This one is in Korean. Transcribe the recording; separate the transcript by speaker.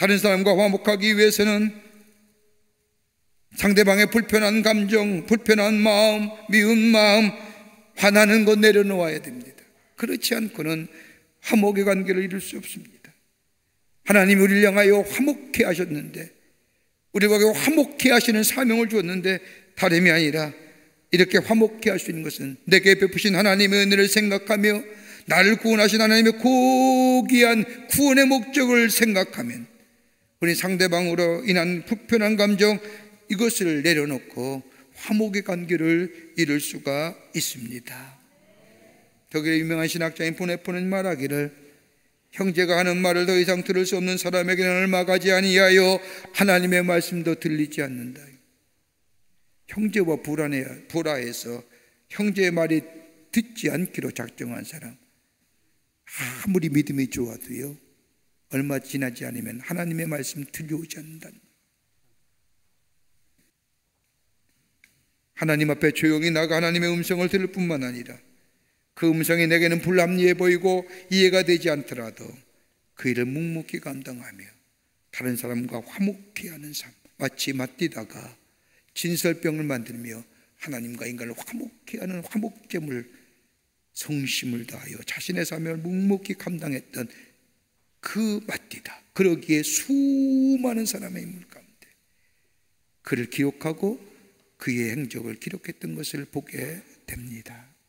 Speaker 1: 다른 사람과 화목하기 위해서는 상대방의 불편한 감정, 불편한 마음, 미운 마음, 화나는 것 내려놓아야 됩니다. 그렇지 않고는 화목의 관계를 이룰 수 없습니다. 하나님이 우리를 향하여 화목케 하셨는데, 우리에게 화목케 하시는 사명을 주었는데, 다름이 아니라 이렇게 화목케 할 수 있는 것은 내게 베푸신 하나님의 은혜를 생각하며 나를 구원하신 하나님의 고귀한 구원의 목적을 생각하면 우리 상대방으로 인한 불편한 감정, 이것을 내려놓고 화목의 관계를 이룰 수가 있습니다. 독일의 유명한 신학자인 보네포는 말하기를, 형제가 하는 말을 더 이상 들을 수 없는 사람에게는 얼마 가지 아니하여 하나님의 말씀도 들리지 않는다. 형제와 불화해서 형제의 말이 듣지 않기로 작정한 사람, 아무리 믿음이 좋아도요, 얼마 지나지 않으면 하나님의 말씀 들려오지 않는다는 거예요. 하나님 앞에 조용히 나가 하나님의 음성을 들을 뿐만 아니라 그 음성이 내게는 불합리해 보이고 이해가 되지 않더라도 그 일을 묵묵히 감당하며 다른 사람과 화목케 하는 삶, 마치 맞디다가 진설병을 만들며 하나님과 인간을 화목케 하는 화목제물, 성심을 다하여 자신의 사명을 묵묵히 감당했던 그 맞디다. 그러기에 수많은 사람의 인물 가운데 그를 기억하고 그의 행적을 기록했던 것을 보게 됩니다.